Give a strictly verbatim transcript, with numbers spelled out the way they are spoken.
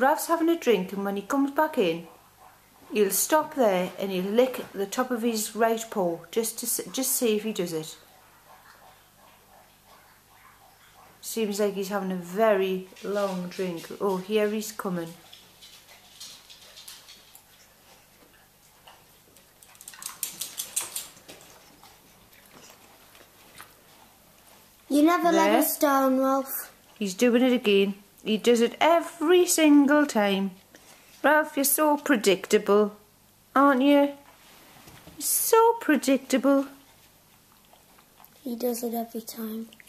Ralph's having a drink, and when he comes back in, he'll stop there and he'll lick the top of his right paw just to just see if he does it. Seems like he's having a very long drink. Oh, here he's coming. You never There. let us down, Ralph. He's doing it again. He does it every single time. Ralph, you're so predictable, aren't you? You're so predictable. He does it every time.